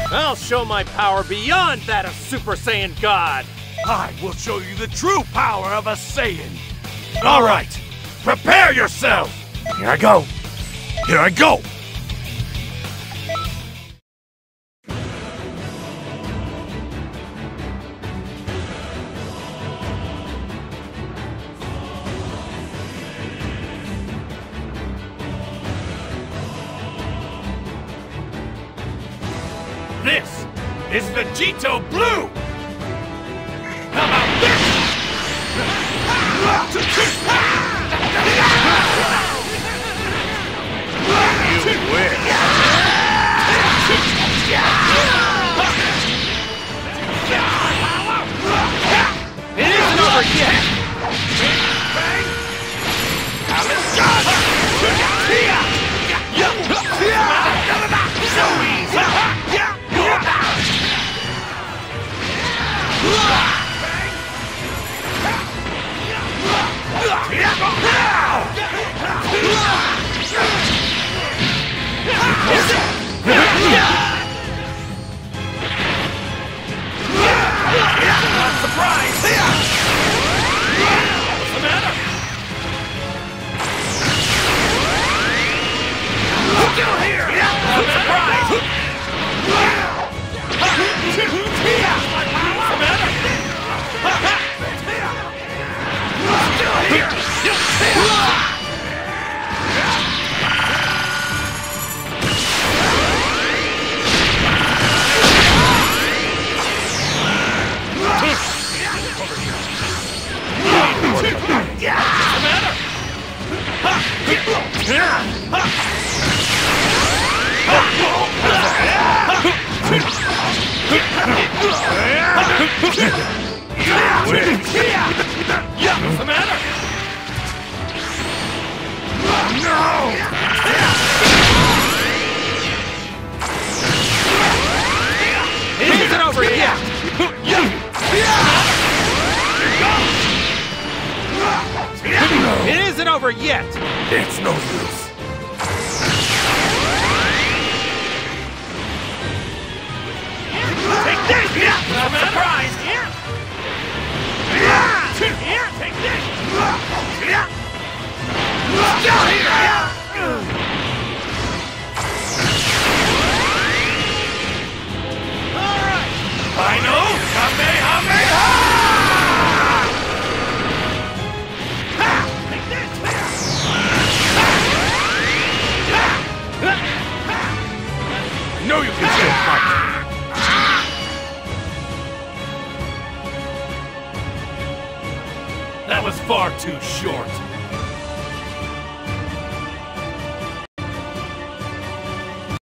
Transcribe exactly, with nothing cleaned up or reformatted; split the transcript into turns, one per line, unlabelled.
I'll show my power beyond that of Super Saiyan God!
I will show you the true power of a Saiyan! Alright, prepare yourself! Here I go! Here I go! This is Vegito Blue! How about this? You win!
It isn't over yet! So easy!
Surprise! What's the matter? Still here! Surprise! What's the matter? Still here! What's the matter? No!
It isn't over yet! It isn't over yet!
It's no use. Take this! I'm surprised! Here! Here! Take this! Still here! Alright! I know! Kamehameha! Take this! I know you can still fight! That was far too short.